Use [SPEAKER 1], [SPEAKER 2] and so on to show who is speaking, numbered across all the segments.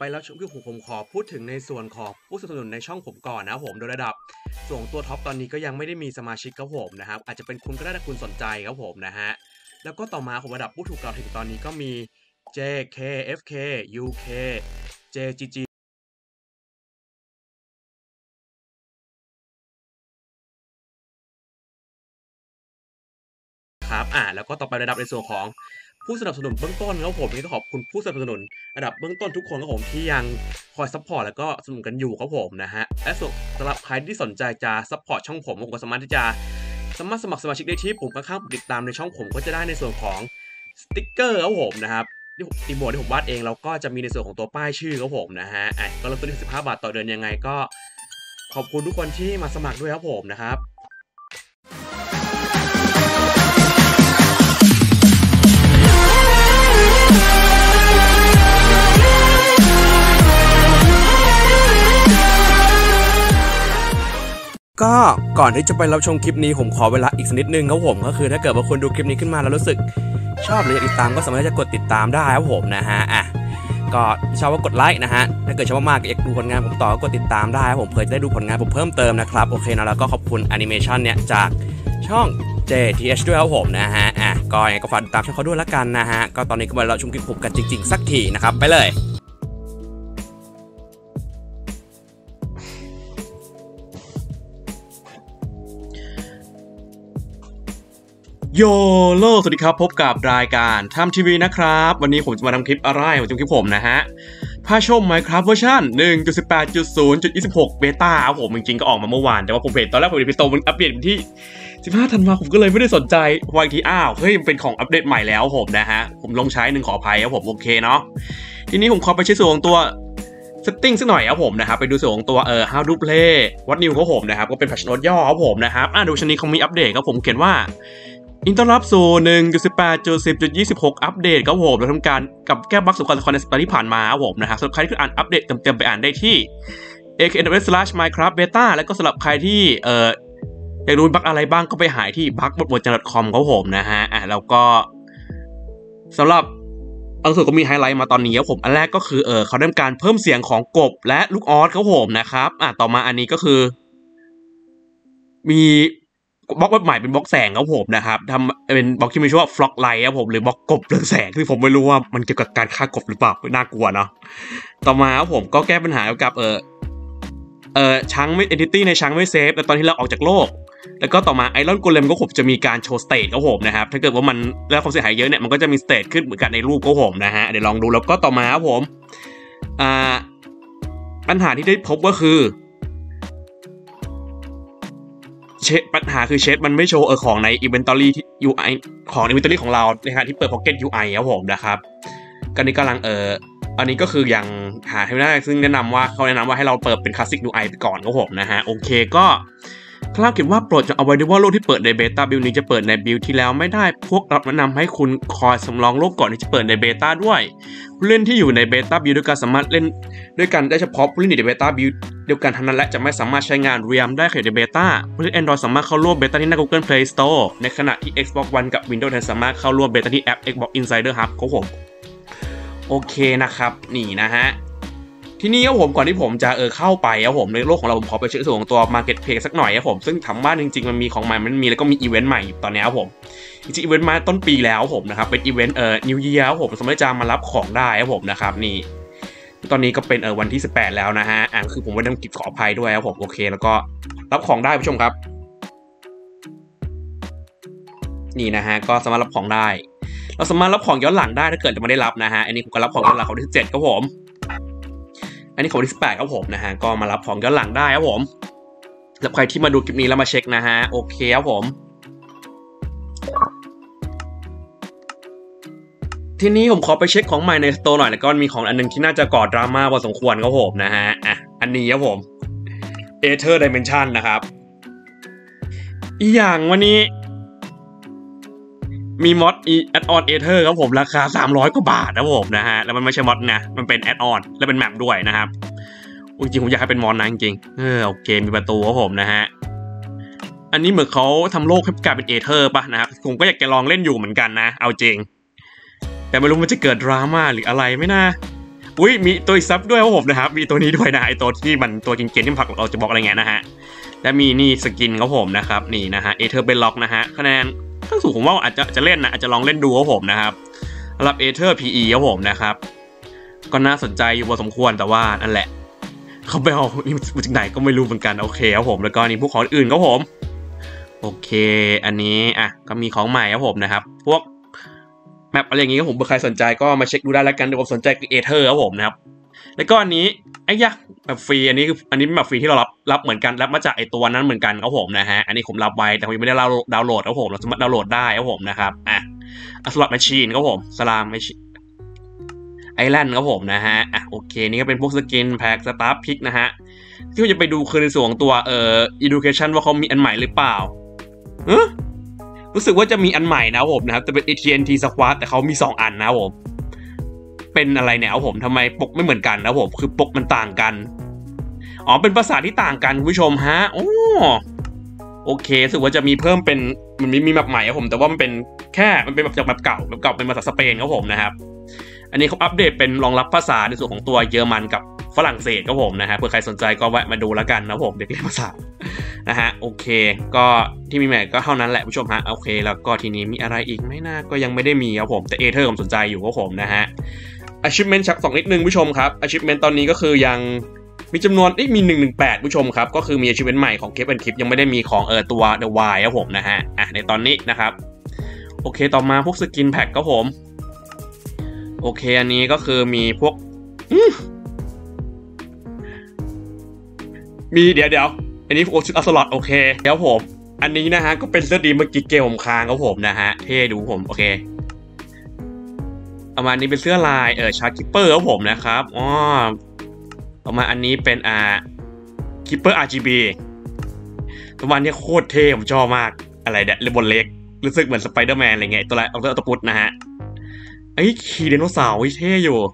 [SPEAKER 1] ไปแล้วคือผมขอพูดถึงในส่วนของผู้สนับสนุนในช่องผมก่อนนะผมโดยระดับส่วนตัวท็อปตอนนี้ก็ยังไม่ได้มีสมาชิกครับผมนะครับอาจจะเป็นคุณก็ได้ถ้าคุณสนใจครับผมนะฮะแล้วก็ต่อมาผมระดับผู้ถูกกล่าวถึงตอนนี้ก็มี JK FK UK JGGครับแล้วก็ต่อไประดับในส่วนของผู้สนับสนุนเบื้องต้นครับผมนี่ต้องขอบคุณผู้สนับสนุนระดับเบื้องต้นทุกคนครับผมที่ยังคอยซัพพอร์ตแล้วก็สนับสนุนกันอยู่ครับผมนะฮะและสำหรับใครที่สนใจจะซัพพอร์ตช่องผมก็สามารถที่จะสมัครสมาชิกได้ที่ปุ่มข้างๆติดตามในช่องผมก็จะได้ในส่วนของสติ๊กเกอร์ครับผมนะครับที่อีโมที่ผมวาดเองแล้วก็จะมีในส่วนของตัวป้ายชื่อครับผมนะฮะก็เริ่มต้นที่15 บาทต่อเดือนยังไงก็ขอบคุณทุกคนที่มาสมัครด้วยครับผมนะครับก็ก่อนที่จะไปรับชมคลิปนี้ผมขอเวลาอีกสักนิดนึงครับผมก็คือถ้าเกิดว่าคุณดูคลิปนี้ขึ้นมาแล้วรู้สึกชอบหรืออยากติดตามก็สามารถจะกดติดตามได้ครับผมนะฮะก็ชอบว่ากดไลค์นะฮะถ้าเกิดชอบมากอยากดูผลงานผมต่อก็กดติดตามได้ครับผมเพื่อจะได้ดูผลงานผมเพิ่มเติมนะครับโอเคนะแล้วก็ขอบคุณแอนิเมชันเนี่ยจากช่อง JTH ด้วยครับผมนะฮะก็ยังไงก็ฝากติดตามช่องเขาด้วยละกันนะฮะก็ตอนนี้ก็มาเราชมคลิปผมกันจริงๆสักทีนะครับไปเลยโยโลสวัสดีครับพบกับรายการทำทีวีนะครับวันนี้ผมจะมาทำคลิปอะไรผมจะคลิปผมนะฮะพาชม Minecraft เวอร์ชัน 1.18.0.26 เบต้าครับผมจริงๆก็ออกมาเมื่อวานแต่ว่าผมเห็นตอนแรกผมเห็นพี่โตมันอัปเดตที่15 ธันวาคมผมก็เลยไม่ได้สนใจวันที่เฮ้ยมันเป็นของอัปเดตใหม่แล้วผมนะฮะผมลงใช้ขออภัยครับผมโอเคเนาะทีนี้ผมขอไปใช้ส่วนของตัวsetting สักหน่อยครับผมนะครับไปดูส่วนของตัวhow to play what new ครับผมนะครับก็เป็น patch note ย่อครับผมนะครับดูชนิดเขามีอัปเดตครับผมเขียนว่าอินต้อนรับสู่ 1.18.10.26 อัปเดตครับผมเราทำการกับแก้บั๊กสำคัญในสัปดาห์ที่ผ่านมาครับผมนะครับสำหรับใครที่อ่านอัปเดตเต็มๆไปอ่านได้ที่ aknws/minecraft beta แล้วก็สำหรับใครที่อยากรู้บั๊กอะไรบ้างก็ไปหาที่ bug.wordjam.com ครับผมนะฮะแล้วก็สำหรับบางส่วนก็มีไฮไลท์มาตอนนี้ครับผมอันแรกก็คือเขาได้การเพิ่มเสียงของกบและลูกออสครับผมนะครับต่อมาอันนี้ก็คือมีบล็อกใหม่เป็นบล็อกแสงครับผมนะครับทำเป็นบล็อกที่มีชื่อว่า Flock Light ครับผมหรือบล็อกกบเรืองแสงที่ผมไม่รู้ว่ามันเกี่ยวกับการฆ่ากบหรือเปล่าน่ากลัวเนาะต่อมาครับผมก็แก้ปัญหาเกี่ยวกับช้างไม่ entity ในช้างไม่เซฟแต่ตอนที่เราออกจากโลกแล้วก็ต่อมาไอรอนโกเลมก็ผมจะมีการโชว์สเตทครับผมนะครับถ้าเกิดว่ามันได้ความเสียหายเยอะเนี่ยมันก็จะมีสเตทขึ้นเหมือนกันในรูปครับผมนะฮะเดี๋ยวลองดูแล้วก็ต่อมาครับผมปัญหาที่ได้พบก็คือปัญหาคือเชดมันไม่โชว์ของใน inventory ที่ UI ของ inventory ของเราในขณะที่เปิด pocket UI ครับผมนะครับกันนี้กำลังอันนี้ก็คือยังหาให้ไม่ได้ซึ่งแนะนำว่าเขาแนะนำว่าให้เราเปิดเป็น classic UI ไปก่อนครับผมนะฮะโอเคก็คราวเขียนว่าโปรดจะเอาไว้ด้วยว่าโลกที่เปิดในเบต้าบิลนี้จะเปิดในบิลที่แล้วไม่ได้พวกเราแนะนำให้คุณคอยสำรองโลกก่อนที่จะเปิดในเบต้าด้วยผู้เล่นที่อยู่ในเบต้าบิลด้วยกันสามารถเล่นด้วยกันได้เฉพาะผู้เล่นในเบต้าบิลเดียวกันเท่านั้นและจะไม่สามารถใช้งาน REAM ได้ในเบต้าผู้เล่น Android สามารถเข้าร่วมเบต้าที่หน้า Google Play Store ในขณะที่ Xbox One กับ Windows 10สามารถเข้าร่วมเบต้าที่แอป Xbox Insider Hub ครับผมโอเคนะครับนี่นะฮะทีนี้ครับผมก่อนที่ผมจะเข้าไปครับผมในโลกของเราผมขอไปเช็คส่วนของตัว Marketplace สักหน่อยครับผมซึ่งถามว่าจริงๆมันมีของใหม่มันมีแล้วก็มีอีเวนต์ใหม่ตอนนี้ครับผมจริงๆอีเวนต์มาต้นปีแล้วผมนะครับเป็นอีเวนต์New Year ครับผมสามารถจะมารับของได้ครับผมนะครับนี่ตอนนี้ก็เป็นวันที่18แล้วนะฮะคือผมไม่ต้องขออภัยด้วยครับผมโอเคแล้วก็รับของได้ผู้ชมครับนี่นะฮะก็สามารถรับของได้เราสามารถรับของย้อนหลังได้ถ้าเกิดจะไม่ได้รับนะฮะอันนี้ผมก็รับของย้อนหลังของที่7ครับผมอันนี้ของที่18ครับผมนะฮะก็มารับของย้อนหลังได้ครับผมสำหรับใครที่มาดูคลิปนี้แล้วมาเช็คนะฮะโอเคครับผมทีนี้ผมขอไปเช็คของใหม่ในสโตร์หน่อยแล้วก็มีของอันนึงที่น่าจะก่อดราม่าพอสมควรครับผมนะฮะอันนี้ครับผม Aether Dimension นะครับอีกอย่างวันนี้มีมอดแอดออนเอเธอร์ครับผมราคา300 กว่าบาทนะผมนะฮะแล้วมันไม่ใช่มอดนะมันเป็นแอดออนและเป็นแมปด้วยนะครับจริงๆผมอยากให้เป็นมอดนะจริงๆโอเคมีประตูครับผมนะฮะอันนี้เหมือนเขาทำโลกให้กลายเป็นเอเธอร์ป่ะนะครับผมก็อยากจะลองเล่นอยู่เหมือนกันนะเอาจริงแต่ไม่รู้มันจะเกิดดราม่าหรืออะไรไม่น่าอุ้ยมีตัวซับด้วยครับผมนะครับมีตัวนี้ด้วยนะไอตัวที่มันตัวเก่งๆที่ผักเราจะบอกอะไรเงี้ยนะฮะและมีนี่สกินครับผมนะครับนี่นะฮะเอเธอร์เบลล็อกนะฮะคะแนนขั้นสูงผมว่าอาจจะเล่นนะอาจจะลองเล่นดูครับผมนะครับสำหรับเอเธอร์พีอีครับผมนะครับก็น่าสนใจอยู่พอสมควรแต่ว่านั่นแหละเขาไปเอานี่มาจากไหนก็ไม่รู้เหมือนกันโอเคครับผมแล้วก็นี่พวกของอื่นครับผมโอเคอันนี้อ่ะก็มีของใหม่ครับผมนะครับพวกแมปอะไรอย่างงี้ครับผมเผื่อใครสนใจก็มาเช็คดูได้แล้วกันเดี๋ยวผมสนใจคือเอเธอร์ครับผมนะครับแล้วก็อันนี้ไอ้ยะแบบฟรีอันนี้เป็นแบบฟรีที่เรารับเหมือนกันรับมาจากไอ้ตัวนั้นเหมือนกันครับผมนะฮะอันนี้ผมรับไว้แต่ผมยังไม่ได้ดาวน์โหลดครับผมเราสามารถดาวน์โหลดได้ครับผมนะครับอ่ะสล็อตแมชชีนครับผมสลามแมชชีนไอแลนด์ครับผมนะฮะอ่ะโอเคนี่ก็เป็นพวกสกินแพ็กสตาร์พิกนะฮะที่ผมจะไปดูคือในส่วนของตัวeducation ว่าเขามีอันใหม่หรือเปล่ารู้สึกว่าจะมีอันใหม่นะผมนะครับแต่เป็น AT&T Squad แต่เขามี2อันนะผมเป็นอะไรเนี่ยผมทำไมปกไม่เหมือนกันนะผมคือปกมันต่างกันอ๋อเป็นภาษาที่ต่างกันคุณผู้ชมฮะโอเครู้สึกว่าจะมีเพิ่มเป็นมันมีแบบใหม่ครับผมแต่ว่ามันเป็นแค่มันเป็นแบบจากแบบเก่าเป็นภาษาสเปนครับผมนะครับอันนี้เขาอัปเดตเป็นรองรับภาษาในส่วนของตัวเยอรมันกับฝรั่งเศสครับผมนะฮะเผื่อใครสนใจก็แวะมาดูแล้วกันนะผมเด็กเรียนภาษานะฮะโอเคก็ที่มีแม็กก็เท่านั้นแหละผู้ชมฮะโอเคแล้วก็ทีนี้มีอะไรอีกไม่น่าก็ยังไม่ได้มีครับผมแต่เอเธอร์ผมสนใจอยู่ครับผมนะฮะ achievement ชัก2นิดนึงผู้ชมครับ achievement ตอนนี้ก็คือยังมีจำนวนมี118ผู้ชมครับก็คือมี achievement ใหม่ของ Keep and Keep ยังไม่ได้มีของตัว The Why ครับผมนะฮะในตอนนี้นะครับโอเคต่อมาพวกสกินแพ็คครับผมโอเคอันนี้ก็คือมีพวกมีเดี๋ยวอันนี้โอชุดอัสลอตโอเคเดี๋ยวผมอันนี้นะฮะก็เป็นเสื้อดีเมื่อกี้เกลผมค้างครับผมนะฮะเท่ดูผมโอเคประมาณนี้เป็นเสื้อลายชาร์คิปเปอร์ครับผมนะครับประมาณอันนี้เป็นคิปเปอร์ RGB ประมาณนี้โคตรเท่ผมชอบมากอะไรเนี่ยเลบอนเล็กรู้สึกเหมือนสไปเดอร์แมนอะไรเงี้ยตัวอะไรเอาตัวปุดนะฮะไอ้ขี่ไดโนเสาร์เท่อยู่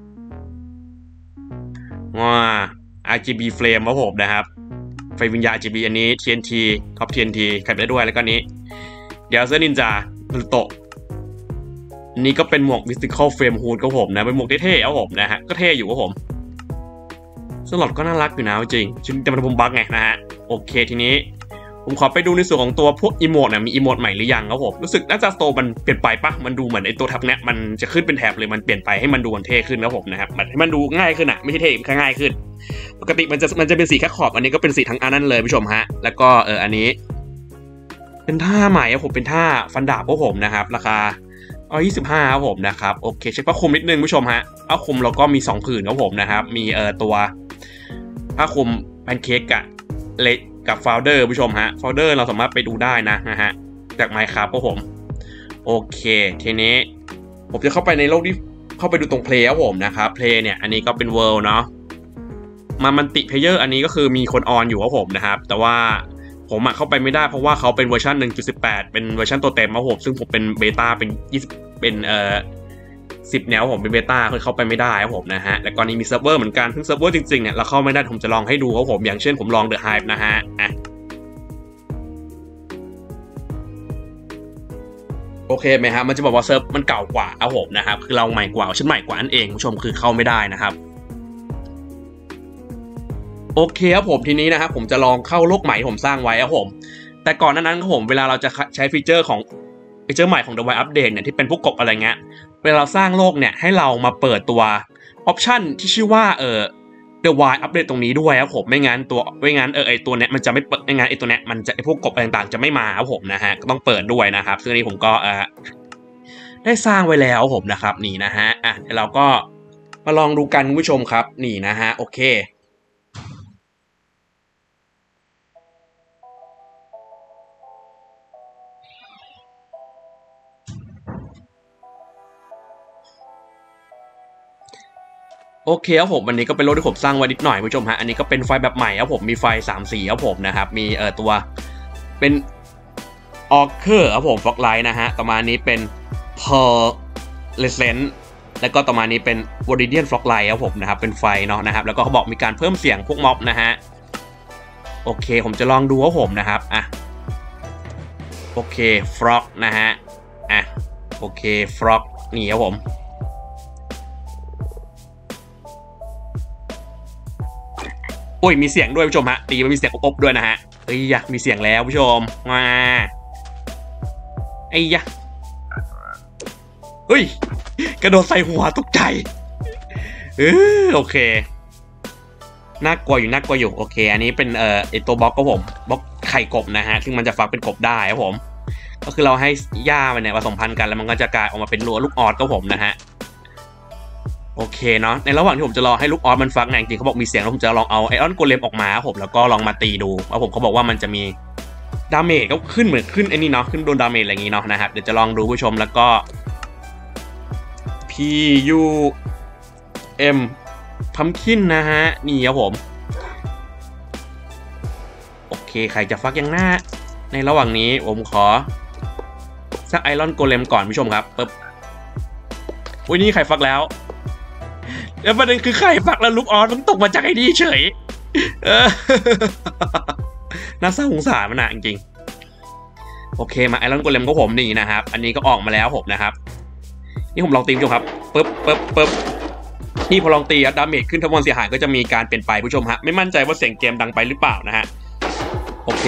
[SPEAKER 1] RGB Flame ครับผมนะครับไฟวิญญาณ RGB อันนี้ TNT ท็อป TNT ใครไปได้ด้วยแล้วก็นี้เดี๋ยวเซอร์นินจานารูโตะนี่ก็เป็นหมวก Mystical Flame Hood ครับผมนะเป็นหมวกเท่ๆครับผมนะฮะก็เท่อยู่ครับผมสล็อตก็น่ารักอยู่นะจริงชิ้นแต่มันผมบั๊กไงนะฮะโอเคทีนี้ผมขอไปดูในส่วนของตัวพวกอีโมดมีอีโมดใหม่หรือยังครับผมรู้สึกน่าจะโตมันเปลี่ยนไปปะมันดูเหมือนไอตัวแท็บเนี้ยมันจะขึ้นเป็นแท็บเลยมันเปลี่ยนไปให้มันดูเท่ขึ้นครับผมนะครับให้มันดูง่ายขึ้นไม่ใช่เท่แค่ง่ายขึ้นปกติมันจะเป็นสีแค่ขอบอันนี้ก็เป็นสีทั้งอันนั้นเลยผู้ชมฮะแล้วก็อันนี้เป็นท่าใหม่ครับผมเป็นท่าฟันดาบครับผมนะครับราคา25ครับผมนะครับโอเคเช็คผ้าคลุมนิดนึงผู้ชมฮะผ้าคลุมเราก็มี2ผืนครับผมนะครับมีตัวผ้าคลุมแพนเค้กกับเล็กกับโฟลเดอร์ผู้ชมฮะโฟลเดอร์เราสามารถไปดูได้นะฮะจาก Minecraft ครับผมโอเคทีนี้ผมจะเข้าไปในโลกที่เข้าไปดูตรงเพลย์ครับผมนะครับเพลย์เนี่ยอันนี้ก็เป็นเวิลด์เนาะมันติเพลเยอร์อันนี้ก็คือมีคนออนอยู่ครับผมนะครับแต่ว่าผมเข้าไปไม่ได้เพราะว่าเขาเป็นเวอร์ชัน 1.18 เป็นเวอร์ชันตัวเต็มครับผมซึ่งผมเป็นเบต้าเป็น20เป็น10แนวผมเป็นเบต้าเข้าไปไม่ได้ครับผมนะฮะแล้วก็นี่มีเซิร์ฟเวอร์เหมือนกันซึ่งเซิร์ฟเวอร์จริงๆเนี่ยเราเข้าไม่ได้ผมจะลองให้ดูครับผมอย่างเช่นผมลอง The Hive นะฮะโอเคไหมครับมันจะบอกว่าเซิร์ฟมันเก่ากว่าครับผมนะครับคือเราใหม่กว่าชั้นใหม่กว่านั่นเองผู้ชมคือเข้าไม่ได้นะครับโอเคครับผมทีนี้นะครับผมจะลองเข้าโลกใหม่ที่ผมสร้างไว้ครับผมแต่ก่อนนั้นครับผมเวลาเราจะใช้ฟีเจอร์ใหม่ของ The Wild Update เนี่ยที่เป็นพวกกบอะไรเงี้ยเวลาเราสร้างโลกเนี่ยให้เรามาเปิดตัวออปชันที่ชื่อว่าThe Wild Update ตรงนี้ด้วยครับผมไม่งั้นไอตัวเนี้ยมันจะไม่เปิดไม่งั้นไอตัวเนี้ยมันจะไอพวกกบอะไรต่างๆจะไม่มาครับผมนะฮะก็ต้องเปิดด้วยนะครับซึ่งนี้ผมก็ได้สร้างไว้แล้วผมนะครับนี่นะฮะเดี๋ยวเราก็มาลองดูกันคุณผู้ชมครับนี่นะฮะโอเคโอเคครับผมวันนี้ก็เป็นโลกที่ผมสร้างไว้นิดหน่อยผู้ชมฮะอันนี้ก็เป็นไฟแบบใหม่ครับผมมีไฟ3สีครับผมนะครับมีตัวเป็นออเคอร์ครับผมฟล็อกไลท์นะฮะต่อมานี้เป็นเพอร์เลเซนแล้วก็ต่อมานี้เป็นวอริเดียนฟล็อกไลท์ครับผมนะครับเป็นไฟเนาะนะครับแล้วก็เขาบอกมีการเพิ่มเสียงพวกม็อบนะฮะโอเคผมจะลองดูครับผมนะครับโอเคฟล็อกนะฮะโอเคฟล็อกนี่ครับผมโอ้ยมีเสียงด้วยผู้ชมฮะตีมันมีเสียงอบด้วยนะฮะเอ้ยอยากมีเสียงแล้วผู้ชมมาไอ้ยะเฮ้ยกระโดดใส่หัวตกใจโอเคน่ากลัวอยู่โอเคอันนี้เป็นไอตัวบล็อกครับผมบล็อกไข่กบนะฮะซึ่งมันจะฟักเป็นกบได้ครับผมก็คือเราให้หญ้ามันเนี่ยผสมพันธุ์กันแล้วมันก็จะกลายออกมาเป็นรัวลูกออสครับผมนะฮะโอเคเนาะในระหว่างที่ผมจะรอให้ลูกออสมันฟักเนี่ยจริงๆเขาบอกมีเสียงแล้วผมจะลองเอาไอออนโกเลมออกมาครับผมแล้วก็ลองมาตีดูแล้วผมเขาบอกว่ามันจะมีดาเมจก็ขึ้นเหมือนขึ้นไอ้นี่เนาะขึ้นโดนดาเมจอะไรอย่างงี้เนาะนะครับเดี๋ยวจะลองดูผู้ชมแล้วก็ PUM พัมคินนะฮะนี่ครับผมโอเคใครจะฟักยังหน้าในระหว่างนี้ผมขอสักไอรอนโกเลมก่อนผู้ชมครับปึ๊บวันนี้ใครฟักแล้วแล้วประเด็นคือใครฟักแล้วลูกออสมันตกมาจากไอ้นี่เฉยน่าเศร้าสงสารมันนะจริงๆโอเคมาไอรอนโกเลมก็ผมนี่นะครับอันนี้ก็ออกมาแล้วผมนะครับนี่ผมลองตีดูครับปึ๊บนี่พอลองตีดาเมจขึ้นทั้งวันเสียหายก็จะมีการเปลี่ยนไปผู้ชมฮะไม่มั่นใจว่าเสียงเกมดังไปหรือเปล่านะฮะโอเค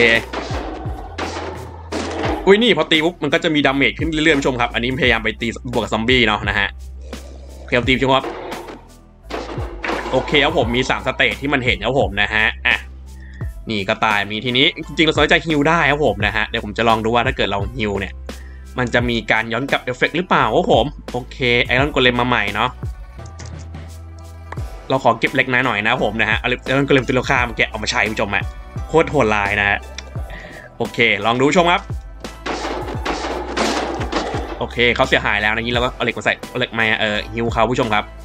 [SPEAKER 1] อุ้ยนี่พอตีปุ๊บมันก็จะมีดาเมจขึ้นเรื่อยๆผู้ชมครับอันนี้พยายามไปตีบวกกับซอมบี้เนาะนะฮะโอเคตีผู้ชมครับโอเคครับผมมี3สเตจที่มันเห็นครับผมนะฮะอ่ะนี่ก็ตายมีทีนี้จริงๆเราสามารถจะฮิลได้ครับผมนะฮะเดี๋ยวผมจะลองดูว่าถ้าเกิดเราฮิลเนี่ยมันจะมีการย้อนกลับเอฟเฟกต์หรือเปล่าครับผมโอเคไอรอนโกเลมมาใหม่เนาะเราขอเก็บเล็กน้อยหน่อยนะผมนะฮะไอรอนโกเลมตัวราคามันแกะเอามาใช้ผู้ชมฮะโคตรโหดลายนะฮะโอเคลองดูชมครับโอเคเขาเสียหายแล้วนะนี้เราก็เอาเหล็กมาใส่เอาเหล็กมาฮิวเขาผู้ชมครับ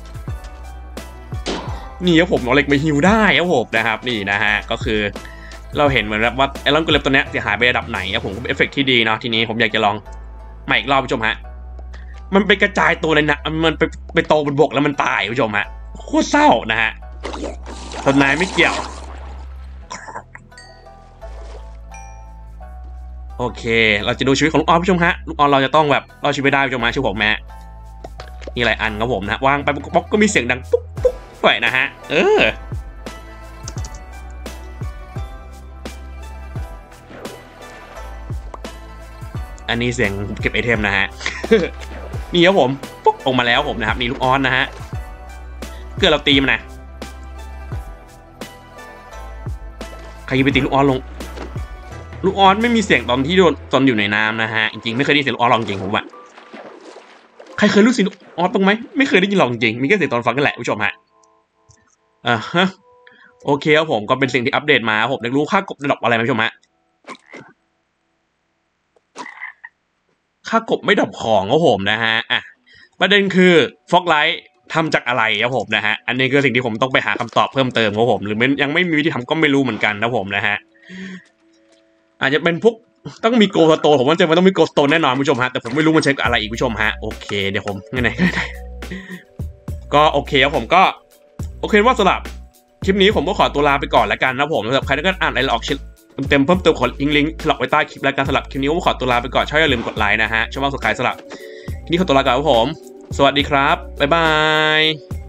[SPEAKER 1] นี่ครับผมเอาเหล็กมาฮิวได้ครับผมนะครับนี่นะฮะก็คือเราเห็นเหมือนว่าไอรอนโกเลมตัวเนี้ยเสียหายไประดับไหนครับผมก็เป็นเอฟเฟกต์ที่ดีเนาะทีนี้ผมอยากจะลองใหม่อีกรอบผู้ชมฮะมันไปกระจายตัวเลยนะมันไปโตบนบกแล้วมันตายผู้ชมฮะโคตรเศร้านะฮะต้นไม้ไม่เกี่ยวโอเคเราจะดูชีวิตของลูกออสผู้ชมฮะลูกออสเราจะต้องแบบรอดชีวิตได้ผู้ชมฮะชื่อผมแม่นี่หลายอันครับผมนะวางไปปุ๊บก็มีเสียงดังปุ๊บไปนะฮะอันนี้เสียงเก็บไอเทมนะฮะ นี่ครับผมปุ๊บออกมาแล้วผมนะครับนี่ลูกออสนะฮะเกิดเราตีมันนะใครไปตีลูกออสลงลูกออสไม่มีเสียงตอนที่โดนตอนอยู่ในน้ำนะฮะจริงๆไม่เคยได้ยินเสียงลูกออสลองจริงผมว่าใครเคยรู้เสียงลูกออสบ้างไหมไม่เคยได้ยินลองจริงมีแค่เสียงตอนฟังกันแหละผู้ชมฮะฮะโอเคครับผมก็เป็นสิ่งที่อัปเดตมาผมอยากรู้ค่ากบดรอปอะไรไหมผู้ชมฮะค่ากบไม่ดรอปของครับผมนะฮะประเด็นคือฟอกไลท์ทำจากอะไรครับผมนะฮะอันนี้คือสิ่งที่ผมต้องไปหาคำตอบเพิ่มเติมครับผมหรือยังไม่มีวิธีทำก็ไม่รู้เหมือนกันนะผมนะฮะอาจจะเป็นพวกต้องมีโกลสโตนผมว่ามันต้องมีโกลสโตนแน่นอนผู้ชมฮะแต่ผมไม่รู้มันใช้กับอะไรอีกผู้ชมฮะโอเคเดี๋ยวผมไงก็โอเคครับผมก็โอเคว่าสำหรับคลิปนี้ผมก็ขอตัวลาไปก่อนแล้วกันนะผมสำหรับใครที่ต้องการอ่านรายละเอียดเต็มเพิ่มเติมขอลิงก์สลับไว้ใต้คลิปแล้วกันสำหรับคลิปนี้ผมขอตัวลาไปก่อนช่วยอย่าลืมกดไลค์นะฮะช่วยว่าสุดท้ายสำหรับคลิปนี้ขอตัวลาก่อนครับผมสวัสดีครับบ๊ายบาย